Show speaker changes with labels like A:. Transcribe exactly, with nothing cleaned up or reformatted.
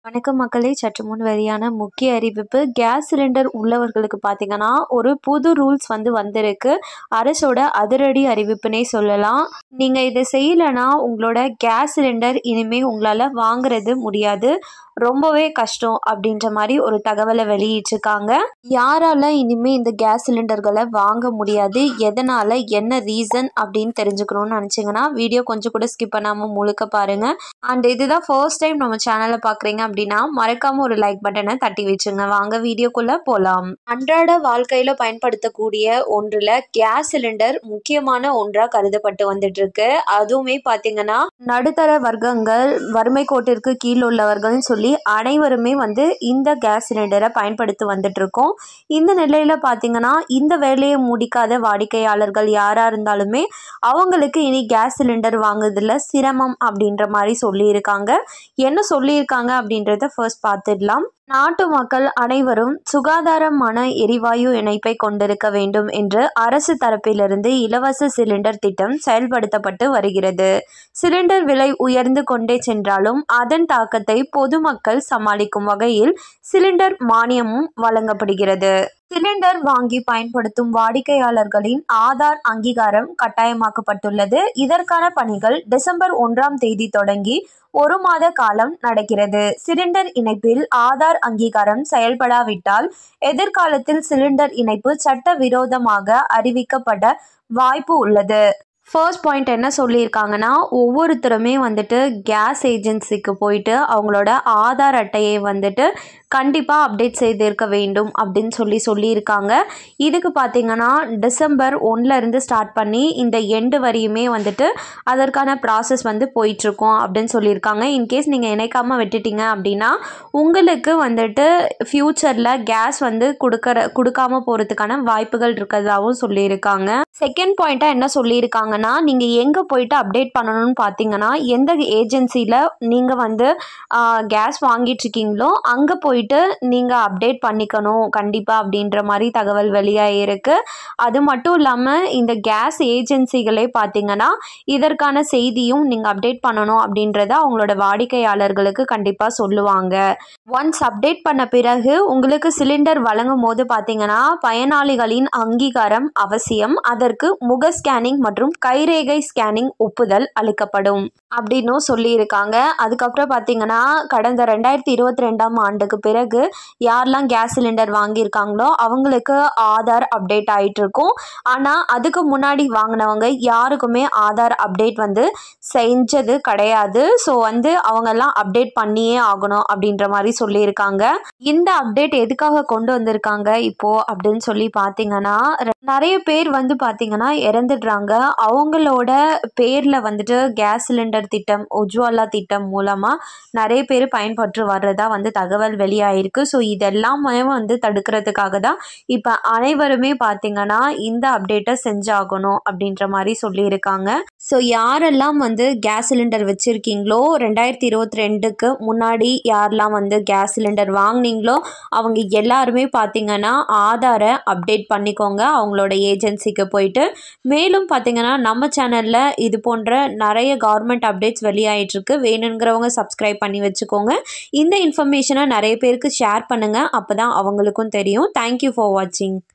A: வணக்கம் மக்களே, சற்று முன் வெளியான முக்கிய அறிவிப்பு. கேஸ் சிலிண்டர் உள்ளவர்களுக்கு பார்த்தீங்கன்னா ஒரு புது ரூல்ஸ் வந்து வந்திருக்கு. அரசோட அதிரடி அறிவிப்புனே சொல்லலாம். நீங்கள் இதை செய்யலைன்னா உங்களோட கேஸ் சிலிண்டர் இனிமேல் உங்களால் வாங்குறது முடியாது, ரொம்பவே கஷ்டம் அப்படின்ற மாதிரி ஒரு தகவலை வெளியிட்டிருக்காங்க. யாரால இனிமேல் இந்த கேஸ் சிலிண்டர்களை வாங்க முடியாது, எதனால், என்ன ரீசன் அப்படின்னு தெரிஞ்சுக்கணும்னு நினச்சிங்கன்னா வீடியோ கொஞ்சம் கூட ஸ்கிப் பண்ணாமல் முழுக்க பாருங்கள். அண்ட் இதுதான் ஃபர்ஸ்ட் டைம் நம்ம சேனலை பார்க்குறீங்க அப்படின்னா மறக்காம ஒரு லைக் பட்டனை தட்டி வச்சுங்க. வாங்க வீடியோக்குள்ள போலாம். அன்றாட வாழ்க்கையில பயன்படுத்தக்கூடிய ஒன்றுல கேஸ் சிலிண்டர் முக்கியமான ஒன்றா கருதப்பட்டு வந்துட்டு இருக்கு. அதுவுமே பாத்தீங்கன்னா நடுத்தர வர்க்கங்கள், வறுமை கோட்டிற்கு கீழ் உள்ளவர்கள் சொல்லி அனைவருமே வந்து இந்த கேஸ் சிலிண்டரை பயன்படுத்தி வந்துட்டு இருக்கோம். இந்த நிலையில பாத்தீங்கன்னா இந்த வேலையை முடிக்காத வாடிக்கையாளர்கள் யாரா இருந்தாலுமே அவங்களுக்கு இனி கேஸ் சிலிண்டர் வாங்குறதுல சிரமம் அப்படின்ற மாதிரி சொல்லியிருக்காங்க. என்ன சொல்லியிருக்காங்க அப்படின்றத ஃபர்ஸ்ட் பார்த்துடலாம். நாட்டு மக்கள் அனைவரும் சுகாதாரமான எரிவாயு இணைப்பை கொண்டிருக்க வேண்டும் என்று அரசு தரப்பிலிருந்து இலவச சிலிண்டர் திட்டம் செயல்படுத்தப்பட்டு வருகிறது. சிலிண்டர் விலை உயர்ந்து கொண்டே சென்றாலும் அதன் தாக்கத்தை பொதுமக்கள் சமாளிக்கும் வகையில் சிலிண்டர் மானியமும் வழங்கப்படுகிறது. சிலிண்டர் வாங்கி பயன்படுத்தும் வாடிக்கையாளர்களின் ஆதார் அங்கீகாரம் கட்டாயமாக்கப்பட்டுள்ளது. இதற்கான பணிகள் டிசம்பர் ஒன்றாம் தேதி தொடங்கி ஒரு மாத காலம் நடக்கிறது. சிலிண்டர் இணைப்பில் ஆதார் அங்கீகாரம் செயல்படாவிட்டால் எதிர்காலத்தில் சிலிண்டர் இணைப்பு சட்டவிரோதமாக அறிவிக்கப்பட வாய்ப்பு உள்ளது. ஃபர்ஸ்ட் பாயிண்ட் என்ன சொல்லியிருக்காங்கன்னா, ஒவ்வொருத்தருமே வந்துட்டு கேஸ் ஏஜென்சிக்கு போயிட்டு அவங்களோட ஆதார் அட்டையை வந்துட்டு கண்டிப்பாக அப்டேட் செய்திருக்க வேண்டும் அப்படின்னு சொல்லி சொல்லியிருக்காங்க. இதுக்கு பார்த்தீங்கன்னா டிசம்பர் ஒன்றுலேருந்து ஸ்டார்ட் பண்ணி இந்த எண்டு வரையுமே வந்துட்டு அதற்கான ப்ராசஸ் வந்து போயிட்டுருக்கோம் அப்படின்னு சொல்லியிருக்காங்க. இன்கேஸ் நீங்கள் இணைக்காமல் விட்டுட்டீங்க அப்படின்னா உங்களுக்கு வந்துட்டு ஃப்யூச்சரில் கேஸ் வந்து கொடுக்கற கொடுக்காம போகிறதுக்கான வாய்ப்புகள் இருக்கிறதாகவும் சொல்லியிருக்காங்க. செகண்ட் பாயிண்ட்டாக என்ன சொல்லியிருக்காங்கன்னா, நீங்கள் எங்கே போயிட்டு அப்டேட் பண்ணணும்னு பார்த்தீங்கன்னா எந்த ஏஜென்சியில் நீங்கள் வந்து கேஸ் வாங்கிட்டு இருக்கீங்களோ அங்கே போயிட்டு நீங்கள் அப்டேட் பண்ணிக்கணும் கண்டிப்பாக அப்படின்ற மாதிரி தகவல் வெளியாகிருக்கு. அது மட்டும் இல்லாமல் இந்த கேஸ் ஏஜென்சிகளே பார்த்தீங்கன்னா இதற்கான செய்தியும் நீங்கள் அப்டேட் பண்ணணும் அப்படின்றத அவங்களோட வாடிக்கையாளர்களுக்கு கண்டிப்பாக சொல்லுவாங்க. ஒன்ஸ் அப்டேட் பண்ண பிறகு உங்களுக்கு சிலிண்டர் வழங்கும் போது பார்த்தீங்கன்னா பயனாளிகளின் அங்கீகாரம் அவசியம். அதற்கு முக ஸ்கேனிங் மற்றும் கைரேகை ஸ்கேனிங் ஒப்புதல் அளிக்கப்படும் அப்படின்னு சொல்லியிருக்காங்க. அதுக்கப்புறம் பார்த்தீங்கன்னா கடந்த ரெண்டாயிரத்தி இருபத்தி ரெண்டாம் ஆண்டுக்கு பிறகு யாரெல்லாம் கேஸ் சிலிண்டர் வாங்கியிருக்காங்களோ அவங்களுக்கு ஆதார் அப்டேட் ஆகிட்டு இருக்கும். ஆனால் அதுக்கு முன்னாடி வாங்கினவங்க யாருக்குமே ஆதார் அப்டேட் வந்து செஞ்சது கிடையாது. ஸோ வந்து அவங்கெல்லாம் அப்டேட் பண்ணியே ஆகணும் அப்படின்ற மாதிரி சொல்லியிருக்காங்க. இந்த அப்டேட் எதுக்காக கொண்டு வந்திருக்காங்க இப்போ அப்படின்னு சொல்லி பார்த்தீங்கன்னா, நிறைய பேர் வந்து பார்த்தீங்கன்னா இறந்துடுறாங்க. அவங்களோட பேரில் வந்துட்டு கேஸ் சிலிண்டர் திட்டம், உஜ்வாலா திட்டம் மூலமாக நிறைய பேர் பயன்பெற்று வர்றதா வந்து தகவல் வெளியாயிருக்கு. ஸோ இதெல்லாமே வந்து தடுக்கிறதுக்காக தான் இப்போ அனைவருமே பார்த்தீங்கன்னா இந்த அப்டேட்டை செஞ்சாகணும் அப்படின்ற மாதிரி சொல்லியிருக்காங்க. ஸோ யாரெல்லாம் வந்து கேஸ் சிலிண்டர் வச்சுருக்கீங்களோ ரெண்டாயிரத்தி இருபத்தி ரெண்டுக்கு முன்னாடி யாரெல்லாம் வந்து கேஸ் சிலிண்டர் வாங்கினீங்களோ அவங்க எல்லாருமே பார்த்தீங்கன்னா ஆதாரை அப்டேட் பண்ணிக்கோங்க அவங்களோட ஏஜென்சிக்கு போயிட்டு. மேலும் பார்த்தீங்கன்னா நம்ம சேனலில் இது போன்ற நிறைய கவர்மெண்ட் அப்டேட்ஸ் வெளியாகிட்டுருக்கு. வேணுங்கிறவங்க சப்ஸ்கிரைப் பண்ணி வச்சுக்கோங்க. இந்த இன்ஃபர்மேஷனை நிறைய பேருக்கு ஷேர் பண்ணுங்கள், அப்போ தான் அவங்களுக்கும் தெரியும். தேங்க்யூ ஃபார் வாட்சிங்.